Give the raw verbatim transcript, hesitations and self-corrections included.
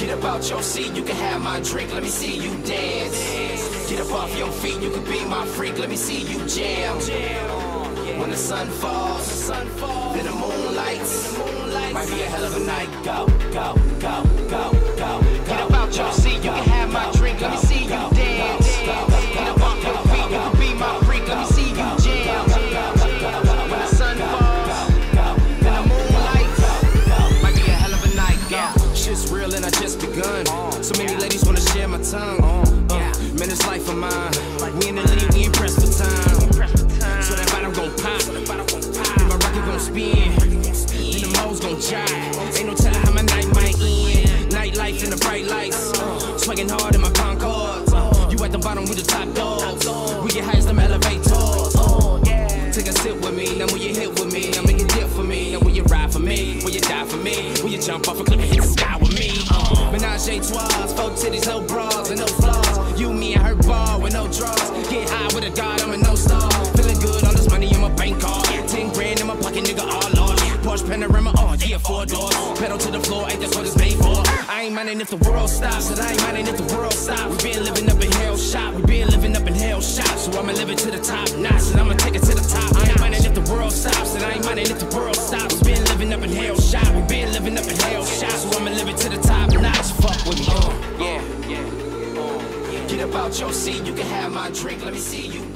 Get up out your seat, you can have my drink, let me see you dance. Get up off your feet, you can be my freak, let me see you jam. When the sun falls, then the moon lights, might be a hell of a night. Go, go, go, go, go. Get up out your seat, you can have my drink, let me see you dance. Get up off your feet, you can be my freak, let me see you jam. When the sun falls, then the moon lights, might be a hell of a night. Go. Shit's real and I just begun. So many ladies wanna share my tongue. Uh, man, this life of mine. We in the league, we ain't pressed for time. So that bottom gon' pop, then my rocket gon' spin, then the moles gon' jive. Ain't no telling how my night might end. Nightlife in the bright lights, uh, swinging hard in my Concords. Uh, you at the bottom with the top dogs. We get high as them elevators. Uh, take a sip with me, now when you hit with me, now make a dip for me. Now will you ride for me? Will you die for me? Will you jump off a cliff and hit the sky with me? Uh, Menage a trois, four titties, no bras and no flaws. You, me, and her ball with no draws. Get high with a god, I'm a no star. Feeling good, all this money in my bank card. Ten grand in my pocket, nigga, all lost. Porsche Panorama, oh yeah, four doors. Pedal to the floor, ain't that's what it's made for. I ain't minding if the world stops, and I ain't minding if the world stops. We been living up in hell shop, we been living up in hell shop. So I'ma live it to the top notch, and I'ma take it to the top. I ain't minding if the world stops, and I ain't minding if the world stops. We been living up in hell shop, we been living up in hell shop. So I'ma live it to the top notch. Fuck with me, uh, yeah, yeah. Uh, get up out your seat, you can have my drink, let me see you